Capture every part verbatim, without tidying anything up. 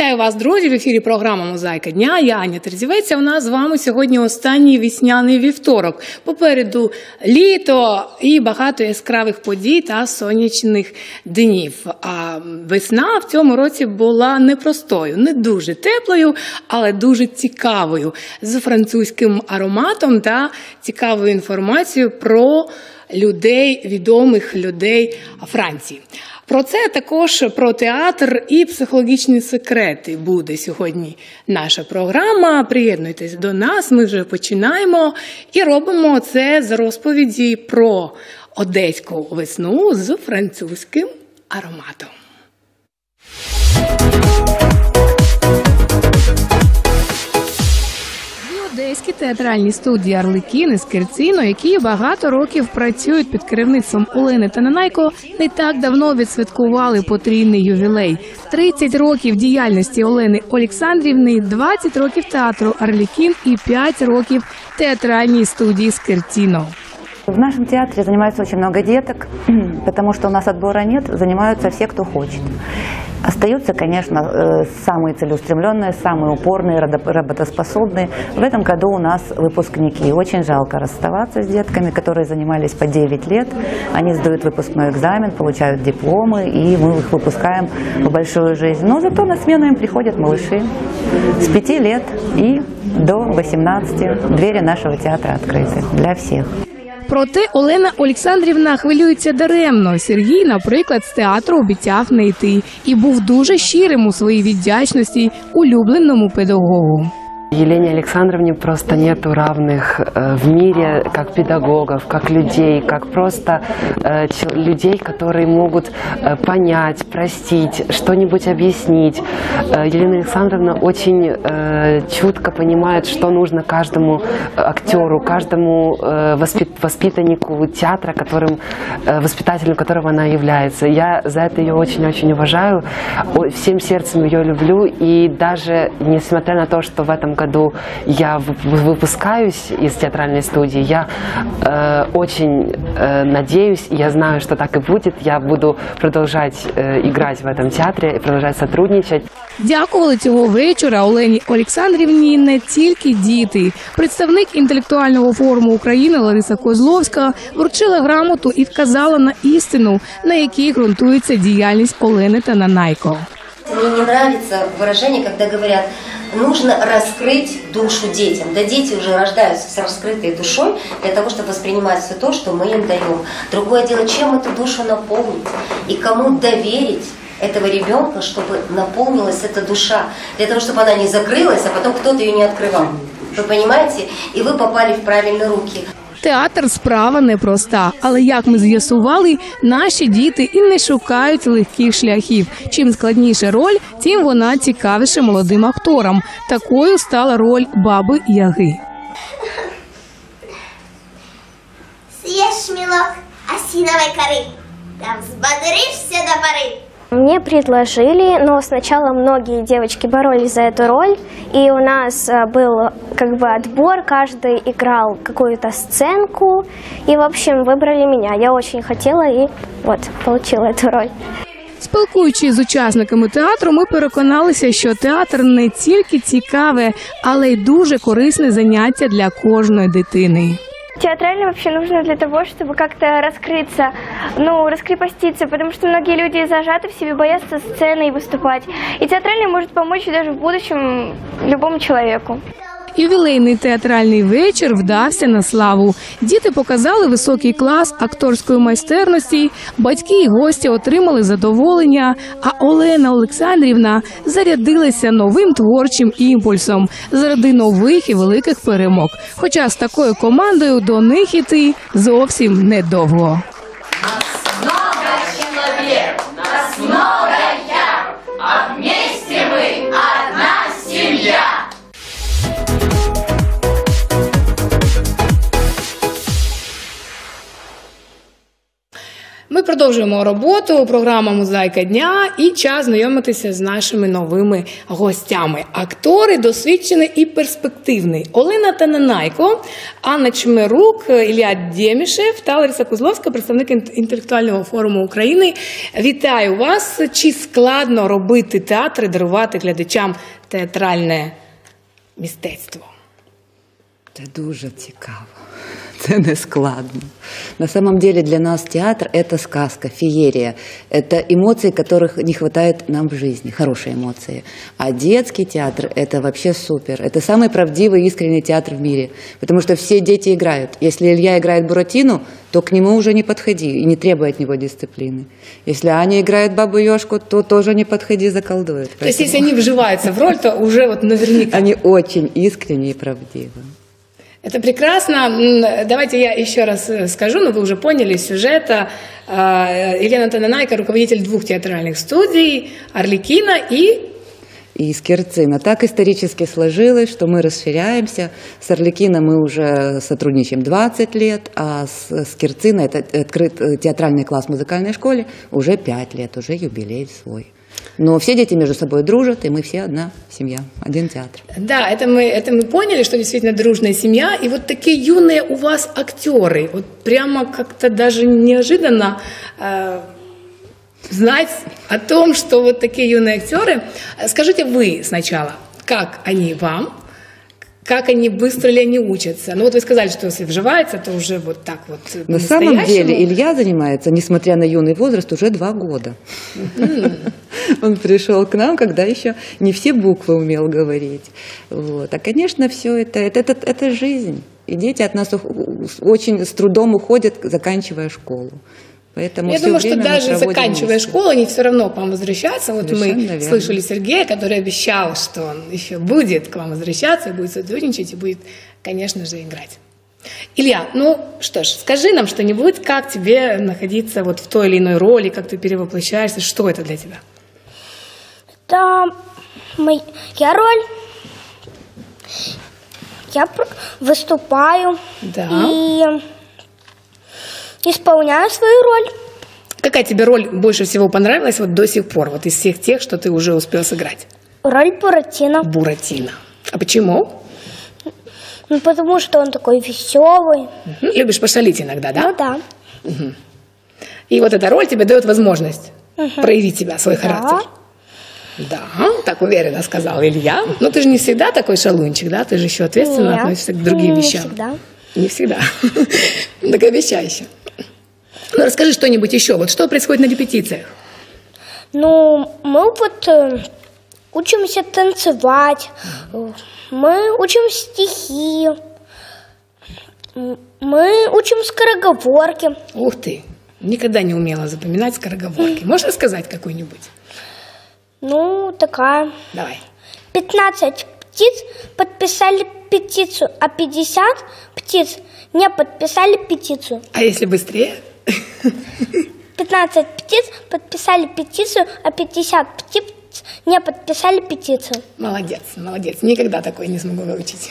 Вітаю вас, друзі! В ефірі програма «Мозаїка дня». Я Аня Терзівець. У нас з вами сьогодні останній весняний вівторок. Попереду літо і багато яскравих подій та сонячних днів. А весна в цьому році була непростою, не дуже теплою, але дуже цікавою. З французьким ароматом та цікавою інформацією про людей, відомих людей Франції. Про це, також про театр і психологічні секрети буде сьогодні наша програма. Приєднуйтесь до нас, ми вже починаємо і робимо це з розповіді про одеську весну з французьким ароматом. Одеські театральні студії «Арлекін» і «Скерціно», які багато років працюють під керівництвом Олени Тананайко, не так давно відсвяткували потрійний ювілей. тридцять років діяльності Олени Олександрівни, двадцять років театру «Арлекін» і п'ять років театральній студії «Скерціно». В нашем театре занимается очень много деток, потому что у нас отбора нет, занимаются все, кто хочет. Остаются, конечно, самые целеустремленные, самые упорные, работоспособные. В этом году у нас выпускники. Очень жалко расставаться с детками, которые занимались по девять лет. Они сдают выпускной экзамен, получают дипломы, и мы их выпускаем в большую жизнь. Но зато на смену им приходят малыши с пяти лет и до восемнадцати. Двери нашего театра открыты для всех. Проте Олена Олександрівна хвилюється даремно. Сергій, наприклад, з театру обіцяв не йти і був дуже щирим у своїй віддячності улюбленому педагогу. Елене Александровне просто нету равных в мире, как педагогов, как людей, как просто людей, которые могут понять, простить, что-нибудь объяснить. Елена Александровна очень чутко понимает, что нужно каждому актеру, каждому воспитаннику театра, которым, воспитателем которого она является. Я за это ее очень-очень уважаю, всем сердцем ее люблю, и даже несмотря на то, что в этом году я выпускаюсь из театральной студии, я э, очень э, надеюсь, я знаю, что так и будет, я буду продолжать э, играть в этом театре и продолжать сотрудничать. Дякували цього вечора Олені Олександрівні не тільки діти. Представник інтелектуального форуму України Лариса Козловська вручила грамоту і вказала на істину, на якій ґрунтується діяльність Олени Тананайко. Мне не нравится выражение, когда говорят, нужно раскрыть душу детям. Да дети уже рождаются с раскрытой душой для того, чтобы воспринимать все то, что мы им даем. Другое дело, чем эту душу наполнить и кому доверить этого ребенка, чтобы наполнилась эта душа, для того, чтобы она не закрылась, а потом кто-то ее не открывал. Вы понимаете? И вы попали в правильные руки. Театр – справа непроста, але, як ми з'ясували, наші діти і не шукають легких шляхів. Чим складніша роль, тим вона цікавіша молодим акторам. Такою стала роль Баби Яги. Съешь мелок осиновой коры, там взбодришься до поры. Мне предложили, но сначала многие девочки боролись за эту роль, и у нас был как бы отбор, каждый играл какую-то сценку, и в общем выбрали меня. Я очень хотела и вот получила эту роль. Спілкуючись з учасниками театру, ми переконалися, що театр не тільки цікаве, але й дуже корисне заняття для кожної дитини. Театрально вообще нужно для того, чтобы как-то раскрыться, ну, раскрепоститься, потому что многие люди зажаты в себе, боятся сцены и выступать. И театрально может помочь даже в будущем любому человеку. Ювілейний театральний вечір вдався на славу. Діти показали високий клас акторської майстерності, батьки і гості отримали задоволення, а Олена Олександрівна зарядилася новим творчим імпульсом заради нових і великих перемог. Хоча з такою командою до них іти зовсім недовго. Нас много человек, нас много я, а вместе мы одна семья. Ми продовжуємо роботу, програма «Мозаїка дня» і час знайомитися з нашими новими гостями. Актори досвідчений і перспективний. Олена Тананайко, Анна Чмирук, Ілля Дємішев та Лариса Козловська, представник інтелектуального форуму України. Вітаю вас! Чи складно робити театр і дарувати глядачам театральне мистецтво? Це дуже цікаво. Это не складно. На самом деле для нас театр – это сказка, феерия. Это эмоции, которых не хватает нам в жизни, хорошие эмоции. А детский театр – это вообще супер. Это самый правдивый, искренний театр в мире. Потому что все дети играют. Если Илья играет Буратино, то к нему уже не подходи и не требуй от него дисциплины. Если Аня играет Бабу-Ёжку, то тоже не подходи, заколдует. То есть, если они вживаются в роль, то уже вот наверняка… Они очень искренние и правдивы. Это прекрасно. Давайте я еще раз скажу, но вы уже поняли сюжет. Елена Тананайко, руководитель двух театральных студий, «Арлекино» и... И Скирцина. Так исторически сложилось, что мы расширяемся. С «Арлекино» мы уже сотрудничаем двадцать лет, а с Скирцина, это открыт театральный класс в музыкальной школе, уже пять лет, уже юбилей свой. Но все дети между собой дружат, и мы все одна семья, один театр. Да, это мы, это мы поняли, что действительно дружная семья. И вот такие юные у вас актеры, вот прямо как-то даже неожиданно э, знать о том, что вот такие юные актеры. Скажите вы сначала, как они вам? Как они, быстро ли они учатся? Ну вот вы сказали, что если вживается, то уже вот так вот. На самом деле Илья занимается, несмотря на юный возраст, уже два года. Mm-hmm. Он пришел к нам, когда еще не все буквы умел говорить. Вот. А, конечно, все это, это, это, это жизнь. И дети от нас очень с трудом уходят, заканчивая школу. Поэтому я думаю, что даже заканчивая школу, они все равно к вам возвращаются. Вот мы верно. Слышали Сергея, который обещал, что он еще будет к вам возвращаться, будет сотрудничать и будет, конечно же, играть. Илья, ну что ж, скажи нам что-нибудь, как тебе находиться вот в той или иной роли, как ты перевоплощаешься, что это для тебя? Это моя роль. Я выступаю да. и исполняю свою роль. Какая тебе роль больше всего понравилась вот до сих пор, вот из всех тех, что ты уже успел сыграть? Роль Буратино. Буратино. А почему? Ну, потому что он такой веселый. Угу. Любишь пошалить иногда, да? Ну, да. Угу. И вот эта роль тебе дает возможность угу. проявить себя, свой да. характер. Да, так уверенно сказал Илья. Но ты же не всегда такой шалунчик, да? Ты же еще ответственно Нет, относишься к другим не вещам. Всегда. Не всегда. Так обещай еще. Ну, расскажи что-нибудь еще. Вот что происходит на репетициях? Ну, мы вот э, учимся танцевать, мы учим стихи, мы учим скороговорки. Ух ты, никогда не умела запоминать скороговорки. Можешь рассказать какую-нибудь? Ну, такая. Давай. пятнадцать птиц подписали петицию, а пятьдесят птиц не подписали петицию. А если быстрее? пятнадцать птиц подписали петицию, а пятьдесят птиц не подписали петицию. Молодец, молодец. Никогда такое не смогу выучить.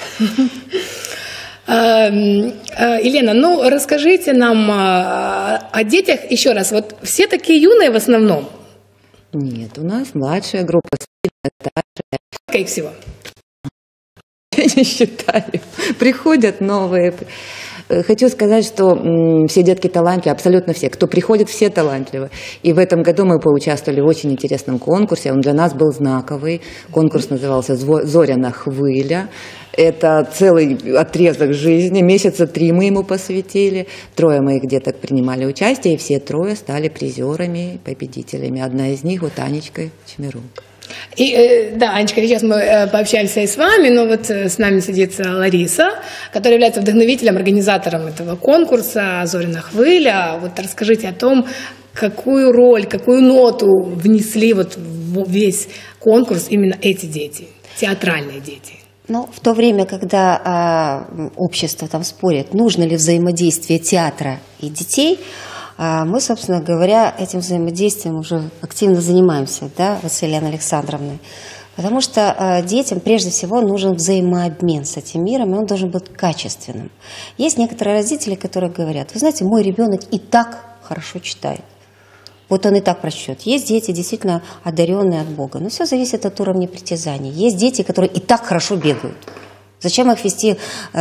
Елена, ну расскажите нам о детях еще раз. Вот все такие юные в основном? Нет, у нас младшая группа, старшая. Сколько их всего? Я не считаю. Приходят новые. Хочу сказать, что м, все детки талантливы, абсолютно все. Кто приходит, все талантливы. И в этом году мы поучаствовали в очень интересном конкурсе. Он для нас был знаковый. Конкурс назывался «Зоряна хвиля». Это целый отрезок жизни. Месяца три мы ему посвятили. Трое моих деток принимали участие, и все трое стали призерами, победителями. Одна из них вот Анечка Чмирук. И, э, да, Анечка, сейчас мы э, пообщаемся и с вами, но вот э, с нами сидит Лариса, которая является вдохновителем, организатором этого конкурса «Зоряна хвиля». Вот расскажите о том, какую роль, какую ноту внесли вот в весь конкурс именно эти дети, театральные дети. Ну, в то время, когда э, общество там спорит, нужно ли взаимодействие театра и детей, мы, собственно говоря, этим взаимодействием уже активно занимаемся, да, вот с Еленой Александровной. Потому что детям прежде всего нужен взаимообмен с этим миром, и он должен быть качественным. Есть некоторые родители, которые говорят: вы знаете, мой ребенок и так хорошо читает. Вот он и так прочтет. Есть дети действительно одаренные от Бога, но все зависит от уровня притязаний. Есть дети, которые и так хорошо бегают. Зачем их вести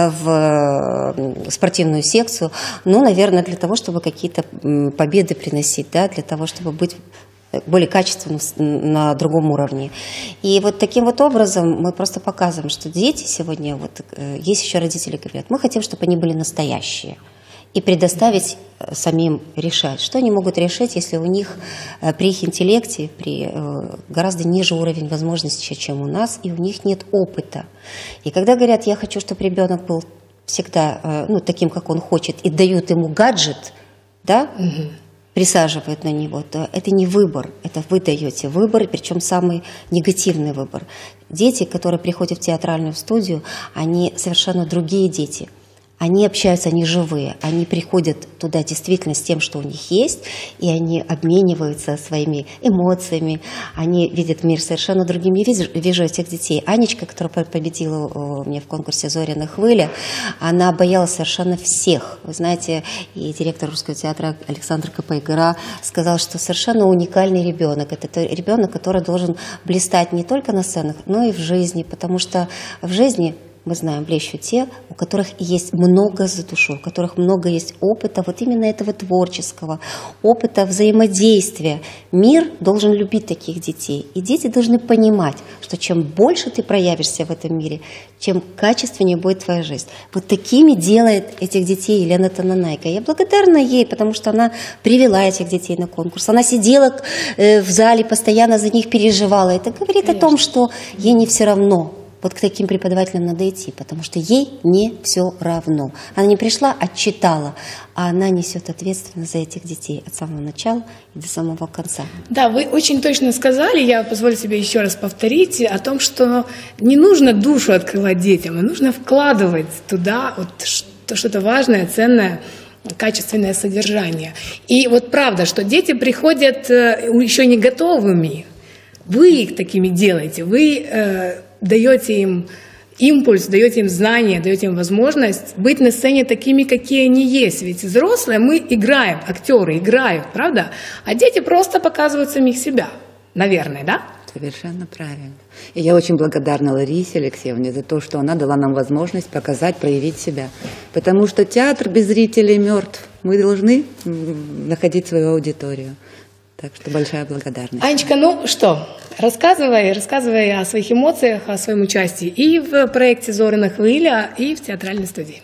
в спортивную секцию? Ну, наверное, для того, чтобы какие-то победы приносить, да, для того, чтобы быть более качественным на другом уровне. И вот таким вот образом мы просто показываем, что дети сегодня, вот есть еще родители говорят, мы хотим, чтобы они были настоящие. И предоставить самим решать. Что они могут решить, если у них при их интеллекте при, гораздо ниже уровень возможностей, чем у нас, и у них нет опыта. И когда говорят, я хочу, чтобы ребенок был всегда ну, таким, как он хочет, и дают ему гаджет, да, угу. присаживают на него, то это не выбор, это вы даете выбор, причем самый негативный выбор. Дети, которые приходят в театральную студию, они совершенно другие дети. Они общаются, они живые, они приходят туда действительно с тем, что у них есть, и они обмениваются своими эмоциями, они видят мир совершенно другим. Я вижу, вижу этих детей. Анечка, которая победила у меня в конкурсе «Зоряна хвиля», она боялась совершенно всех. Вы знаете, и директор Русского театра Александр Капайгара сказал, что совершенно уникальный ребенок. Это ребенок, который должен блистать не только на сценах, но и в жизни, потому что в жизни... Мы знаем, блещут те, у которых есть много за душу, у которых много есть опыта, вот именно этого творческого, опыта взаимодействия. Мир должен любить таких детей. И дети должны понимать, что чем больше ты проявишься в этом мире, чем качественнее будет твоя жизнь. Вот такими делает этих детей Елена Тананайка. Я благодарна ей, потому что она привела этих детей на конкурс. Она сидела в зале, постоянно за них переживала. Это говорит Конечно. О том, что ей не все равно. Вот к таким преподавателям надо идти, потому что ей не все равно. Она не пришла, отчитала, а она несет ответственность за этих детей от самого начала и до самого конца. Да, вы очень точно сказали, я позволю себе еще раз повторить, о том, что не нужно душу открывать детям, а нужно вкладывать туда вот что-то важное, ценное, качественное содержание. И вот правда, что дети приходят еще не готовыми. Вы их такими делаете, вы э, даете им импульс, даете им знания, даете им возможность быть на сцене такими, какие они есть. Ведь взрослые мы играем, актеры играют, правда? А дети просто показывают самих себя, наверное, да? Совершенно правильно. И я очень благодарна Ларисе Алексеевне за то, что она дала нам возможность показать, проявить себя. Потому что театр без зрителей мертв. Мы должны находить свою аудиторию. Так что большая благодарность. Анечка, ну что, рассказывай, рассказывай о своих эмоциях, о своем участии и в проекте «Зоряна хвиля», и в театральной студии.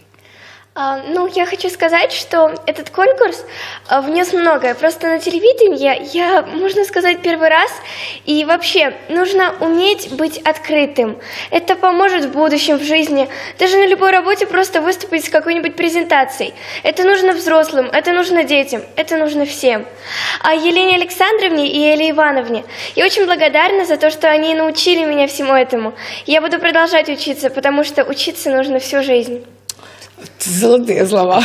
А, ну, я хочу сказать, что этот конкурс а, внес многое. Просто на телевидении я, можно сказать, первый раз. И вообще, нужно уметь быть открытым. Это поможет в будущем, в жизни. Даже на любой работе просто выступить с какой-нибудь презентацией. Это нужно взрослым, это нужно детям, это нужно всем. А Елене Александровне и Элле Ивановне я очень благодарна за то, что они научили меня всему этому. Я буду продолжать учиться, потому что учиться нужно всю жизнь. Золотые слова.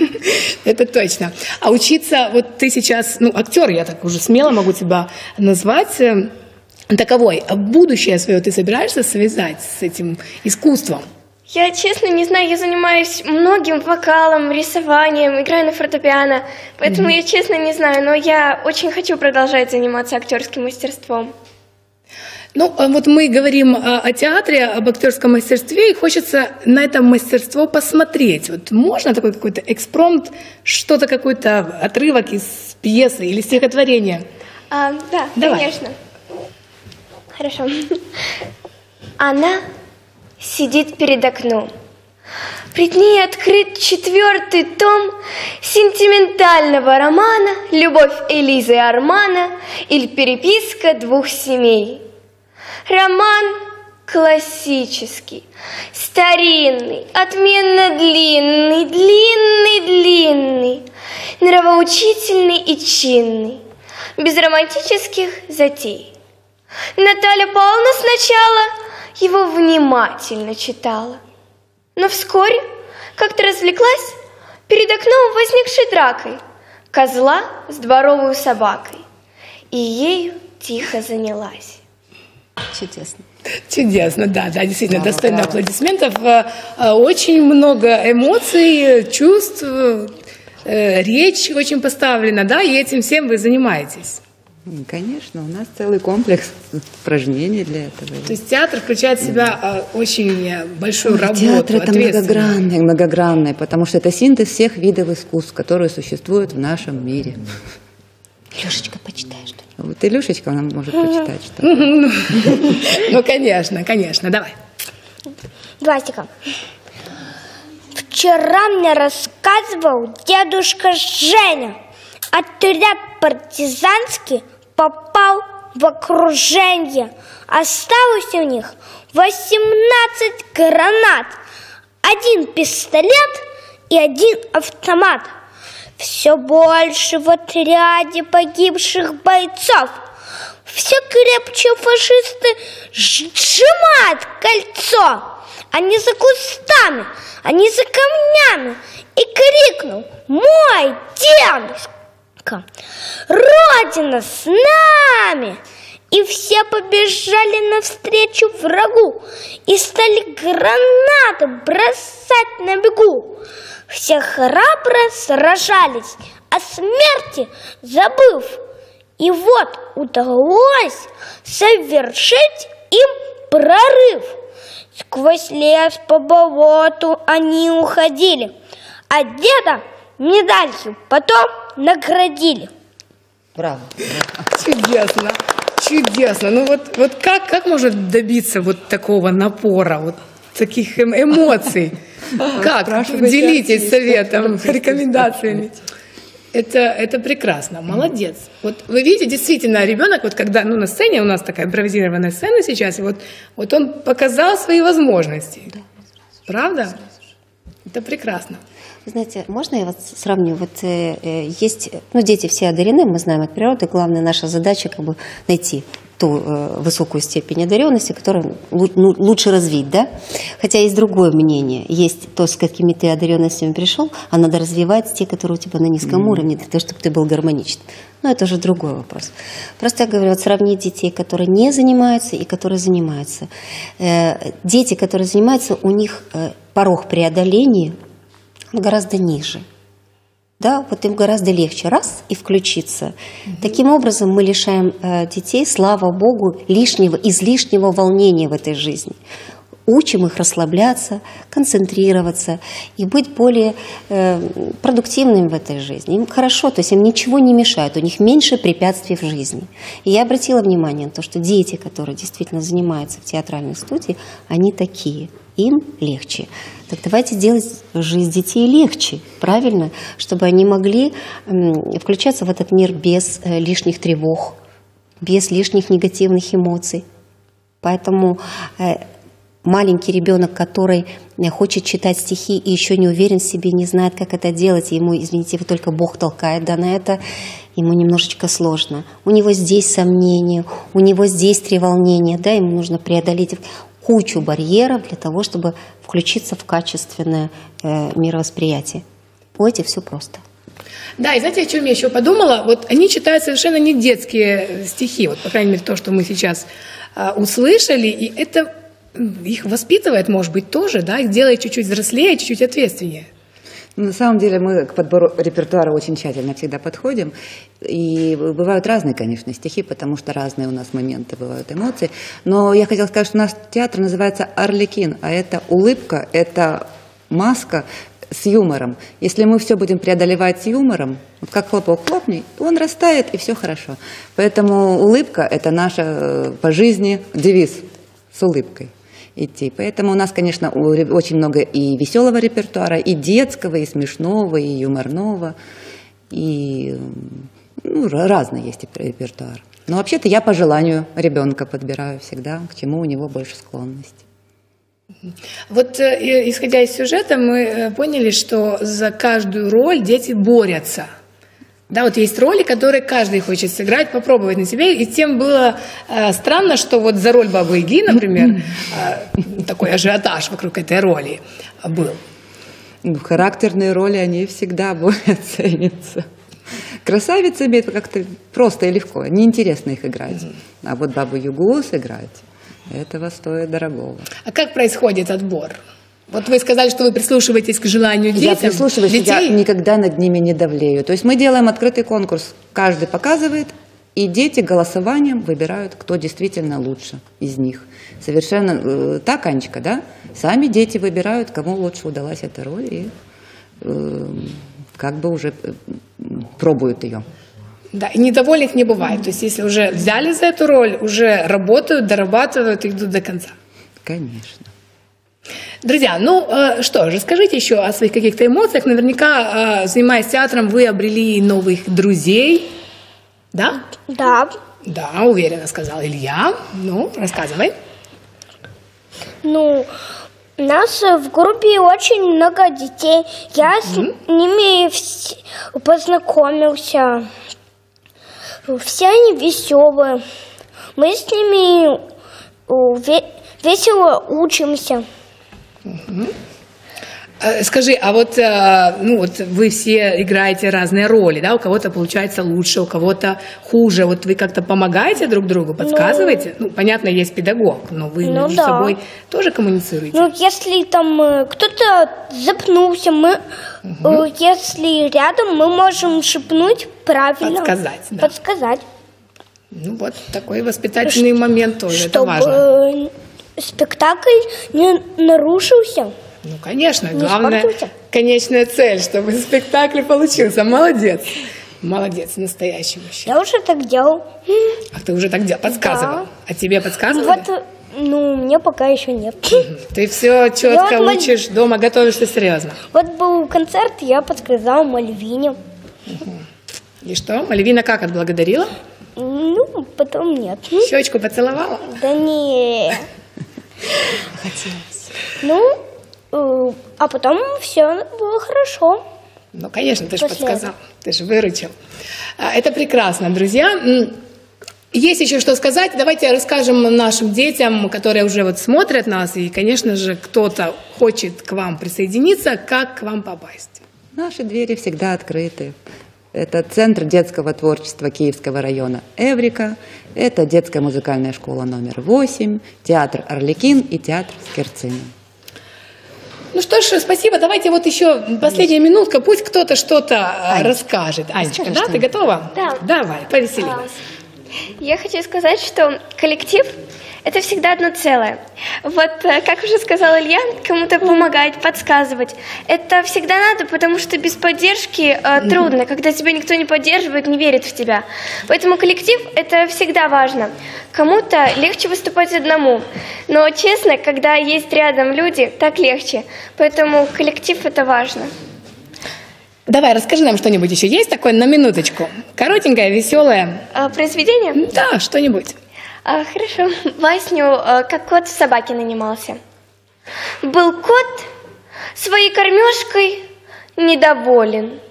Это точно. А учиться, вот ты сейчас, ну, актер, я так уже смело могу тебя назвать, таковой. А будущее свое ты собираешься связать с этим искусством? Я, честно, не знаю, я занимаюсь многим вокалом, рисованием, играю на фортепиано, поэтому mm-hmm. я, честно, не знаю, но я очень хочу продолжать заниматься актерским мастерством. Ну, вот мы говорим о театре, об актерском мастерстве, и хочется на это мастерство посмотреть. Вот можно такой какой-то экспромт, что-то, какой-то отрывок из пьесы или стихотворения? А, да, Давай. Конечно. Хорошо. Она сидит перед окном. Пред ней открыт четвертый том сентиментального романа «Любовь Элизы и Армана» или «Переписка двух семей». Роман классический, старинный, отменно длинный, длинный, длинный, нравоучительный и чинный, без романтических затей. Наталья Павловна сначала его внимательно читала, но вскоре как-то развлеклась перед окном возникшей дракой козла с дворовой собакой и ею тихо занялась. Чудесно. Чудесно, да, да, действительно, да, достойно аплодисментов. Очень много эмоций, чувств. э, речь очень поставлена, да, и этим всем вы занимаетесь. Конечно, у нас целый комплекс упражнений для этого. То есть театр включает в себя э, очень большую Ой, работу, театр это многогранный, многогранный, потому что это синтез всех видов искусств, которые существуют в нашем мире. Илюшечка, почитай что-нибудь. Вот Илюшечка нам может почитать что-то. Ну, конечно, конечно, давай. Двастика. Вчера мне рассказывал дедушка Женя. Отряд партизанский попал в окружение. Осталось у них восемнадцать гранат, один пистолет и один автомат. Все больше в отряде погибших бойцов. Все крепче фашисты сжимают кольцо. Они за кустами, они за камнями. И крикнул: мой дедушка, Родина с нами! И все побежали навстречу врагу и стали гранаты бросать на бегу. Все храбро сражались, о смерти забыв. И вот удалось совершить им прорыв. Сквозь лес по болоту они уходили, а деда медалью потом наградили. Браво. Чудесно, чудесно. Ну вот, вот как, как можно добиться вот такого напора, вот таких эм- эмоций? Как? Делитесь советом, рекомендациями. Это, это прекрасно, молодец. Вот вы видите, действительно, ребенок, вот когда ну, на сцене, у нас такая импровизированная сцена сейчас, и вот, вот он показал свои возможности. Правда? Это прекрасно. Вы знаете, можно я вот сравню? Вот э, э, есть, ну, дети все одарены, мы знаем от природы. Главная наша задача как бы найти ту э, высокую степень одаренности, которую лу- ну, лучше развить, да? Хотя есть другое мнение. Есть то, с какими ты одаренностями пришел, а надо развивать те, которые у тебя на низком mm-hmm. уровне, для того, чтобы ты был гармоничным. Но это уже другой вопрос. Просто я говорю, вот сравнить детей, которые не занимаются и которые занимаются. Э, дети, которые занимаются, у них э, порог преодоления гораздо ниже. Да, вот им гораздо легче раз и включиться. Mm-hmm. Таким образом мы лишаем э, детей, слава Богу, лишнего, излишнего волнения в этой жизни. Учим их расслабляться, концентрироваться и быть более э, продуктивными в этой жизни. Им хорошо, то есть им ничего не мешает, у них меньше препятствий в жизни. И я обратила внимание на то, что дети, которые действительно занимаются в театральной студии, они такие, им легче. Так давайте сделать жизнь детей легче, правильно? Чтобы они могли э, включаться в этот мир без э, лишних тревог, без лишних негативных эмоций. Поэтому э, маленький ребенок, который хочет читать стихи и еще не уверен в себе, не знает, как это делать, ему, извините, его только Бог толкает, да, на это ему немножечко сложно. У него здесь сомнения, у него здесь треволнения, да, ему нужно преодолеть кучу барьеров для того, чтобы включиться в качественное э, мировосприятие. Пойте, все просто. Да, и знаете, о чем я еще подумала? Вот они читают совершенно не детские стихи, вот, по крайней мере, то, что мы сейчас э, услышали, и это их воспитывает, может быть, тоже, да, их делает чуть-чуть взрослее, чуть-чуть ответственнее. На самом деле мы к подбору репертуара очень тщательно всегда подходим. И бывают разные, конечно, стихи, потому что разные у нас моменты, бывают эмоции. Но я хотела сказать, что у нас театр называется «Арлекин», а это улыбка, это маска с юмором. Если мы все будем преодолевать с юмором, вот как хлопок хлопни, он растает, и все хорошо. Поэтому улыбка – это наша по жизни девиз с улыбкой идти. Поэтому у нас, конечно, очень много и веселого репертуара, и детского, и смешного, и юморного, и ну, разный есть репертуар. Но вообще-то я по желанию ребенка подбираю всегда, к чему у него больше склонность. Вот исходя из сюжета, мы поняли, что за каждую роль дети борются. Да, вот есть роли, которые каждый хочет сыграть, попробовать на себе. И тем было э, странно, что вот за роль Бабы-Яги, например, э, такой ажиотаж вокруг этой роли был. Ну, характерные роли, они всегда более ценятся. Красавицами это как-то просто и легко, неинтересно их играть. А вот Бабу-Ягу сыграть, этого стоит дорогого. А как происходит отбор? Вот вы сказали, что вы прислушиваетесь к желанию детей. Я прислушиваюсь, детей. я никогда над ними не давлею. То есть мы делаем открытый конкурс. Каждый показывает, и дети голосованием выбирают, кто действительно лучше из них. Совершенно э, так, Анечка, да? Сами дети выбирают, кому лучше удалась эта роль, и э, как бы уже э, пробуют ее. Да, и недовольных не бывает. То есть если уже взяли за эту роль, уже работают, дорабатывают и идут до конца. Конечно. Друзья, ну э, что, расскажите еще о своих каких-то эмоциях. Наверняка, э, занимаясь театром, вы обрели новых друзей. Да? Да. Да, уверенно сказал Илья. Ну, рассказывай. Ну, у нас в группе очень много детей. Я mm-hmm. с ними вс- познакомился. Все они веселые. Мы с ними ве- весело учимся. Mm-hmm. Скажи, а вот, ну, вот вы все играете разные роли, да? У кого-то получается лучше, у кого-то хуже. Вот вы как-то помогаете друг другу, подсказываете? Ну, ну понятно, есть педагог, но вы ну, между да. собой тоже коммуницируете? Ну, если там кто-то запнулся, мы, угу. если рядом, мы можем шепнуть правильно. Подсказать, да. Подсказать. Ну, вот такой воспитательный Ш- момент тоже, чтобы это важно. Спектакль не нарушился. Ну, конечно, не главное, спортуйте. конечная цель, чтобы спектакль получился. Молодец. Молодец, настоящий мужчина. Я уже так делал. Ах, ты уже так делал, подсказывал. Да. А тебе подсказывали? Вот, ну, мне пока еще нет. Ты все четко вот учишь, мал... дома готовишься серьезно. Вот был концерт, я подсказал Мальвине. И что, Мальвина как, отблагодарила? Ну, потом нет. Щечку поцеловала? Да не. Хотелось. Ну, а потом все было хорошо. Ну, конечно, ты же подсказал, ты же выручил. Это прекрасно, друзья. Есть еще что сказать. Давайте расскажем нашим детям, которые уже вот смотрят нас, и, конечно же, кто-то хочет к вам присоединиться, как к вам попасть. Наши двери всегда открыты. Это Центр детского творчества Киевского района «Эврика», это детская музыкальная школа номер восемь, театр «Арлекин» и театр «Скерцина». Ну что ж, спасибо. Давайте вот еще последняя минутка, пусть кто-то что-то Анечка. расскажет. Анечка, да, ты готова? Да. Давай, повесели а, нас. Я хочу сказать, что коллектив – это всегда одно целое. Вот, как уже сказал Илья, кому-то помогать, подсказывать. Это всегда надо, потому что без поддержки э, трудно, когда тебя никто не поддерживает, не верит в тебя. Поэтому коллектив – это всегда важно. Кому-то легче выступать одному, но, честно, когда есть рядом люди, так легче. Поэтому коллектив – это важно. Давай, расскажи нам что-нибудь еще. Есть такое на минуточку? Коротенькое, веселое. А, произведение? Да, что-нибудь. А, хорошо. Басню «Как кот в собаке нанимался». Был кот своей кормежкой недоволен.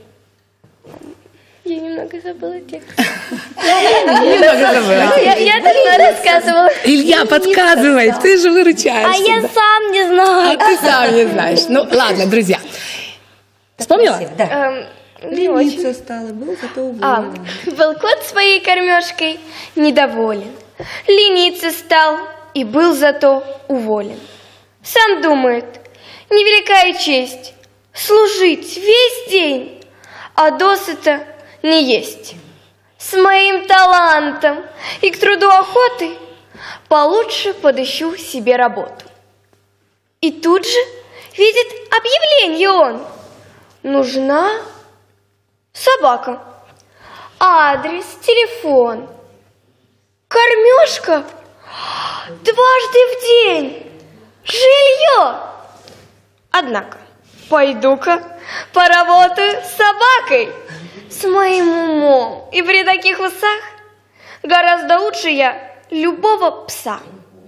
Я немного забыла текст. Немного забыла. Я тогда рассказывала. Илья, подсказывай, ты же выручаешь. А я сам не знаю. А ты сам не знаешь. Ну, ладно, друзья. Вспомнила? Да. Лениться стала, был зато уволен. А, был кот своей кормежкой недоволен. Лениться стал и был зато уволен. Сам думает, невеликая честь служить весь день, а досыта не есть. С моим талантом и к труду охоты получше подыщу себе работу. И тут же видит объявление он. Нужна собака, адрес, телефон, кормежка дважды в день, жилье. Однако, пойду-ка поработаю с собакой, с моим умом, и при таких усах гораздо лучше я любого пса.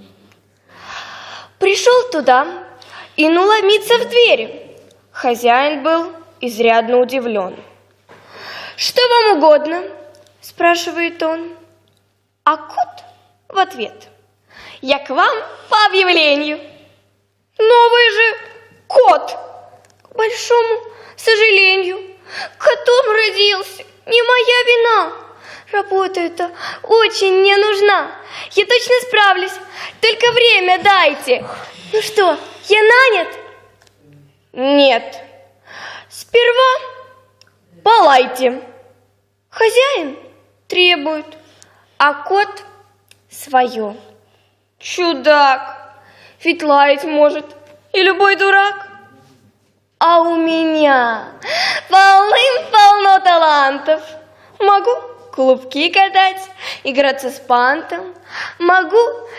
Пришел туда и ну ломиться в двери. Хозяин был изрядно удивлен. «Что вам угодно?» – спрашивает он. А кот в ответ: «Я к вам по объявлению». «Но вы же кот!» «К большому сожалению, котом родился, не моя вина. Работа-то очень мне нужна, я точно справлюсь, только время дайте». «Ну что, я нанят?» Нет. Сперва полайте. Хозяин требует, а кот свое. Чудак, ведь лаять может и любой дурак. А у меня полным-полно талантов. Могу клубки катать, играться с пантом. Могу...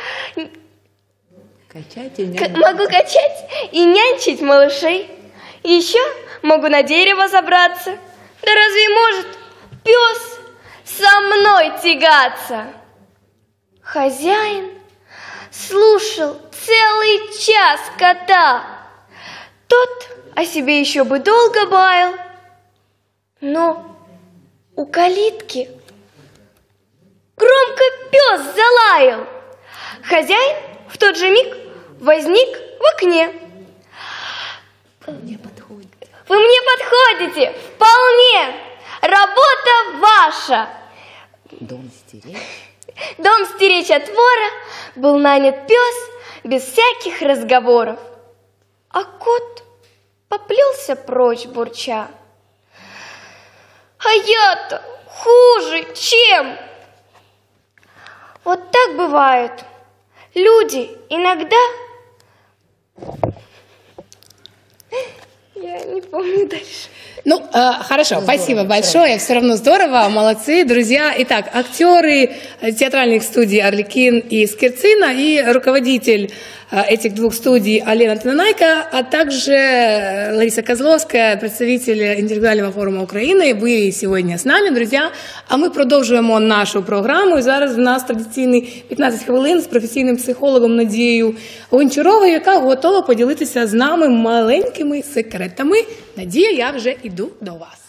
Качать и К- могу качать и нянчить малышей. Еще могу на дерево забраться. Да разве может пес со мной тягаться? Хозяин слушал целый час кота. Тот о себе еще бы долго баял. Но у калитки громко пес залаял. Хозяин в тот же миг возник в окне. Мне подходит. Вы мне подходите, вполне. Работа ваша. Дом стереть. Дом стеречь от вора был нанят пес без всяких разговоров. А кот поплелся прочь, бурча. А я-то хуже, чем? Вот так бывает. Люди иногда... Я не помню дальше. Ну, э, хорошо, здорово, спасибо большое, все равно здорово, молодцы, друзья. Итак, актеры театральных студий «Арлекин» и «Скирцина» и руководитель э, этих двух студий Алена Тананайка, а также Лариса Козловская, представитель інтелектуального форуму України. Ви сьогодні з нами, друзі. А ми продовжуємо нашу програму. І зараз в нас традиційний п'ятнадцять хвилин з професійним психологом Надією Гончаровою, яка готова поділитися з нами маленькими секретами. Надія, я вже йду до вас.